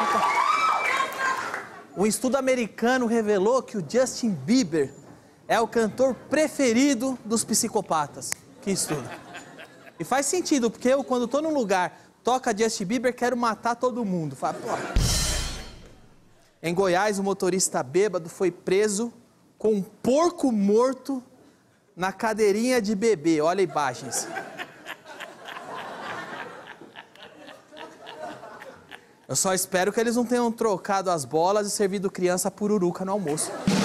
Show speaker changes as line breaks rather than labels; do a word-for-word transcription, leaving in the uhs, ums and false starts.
Um estudo americano revelou que o Justin Bieber é o cantor preferido dos psicopatas. Que estudo. E faz sentido, porque eu, quando tô num lugar, toca Justin Bieber, quero matar todo mundo. Fala, pô. Em Goiás, o motorista bêbado foi preso com um porco morto na cadeirinha de bebê. Olha imagens. Eu só espero que eles não tenham trocado as bolas e servido criança pururuca no almoço.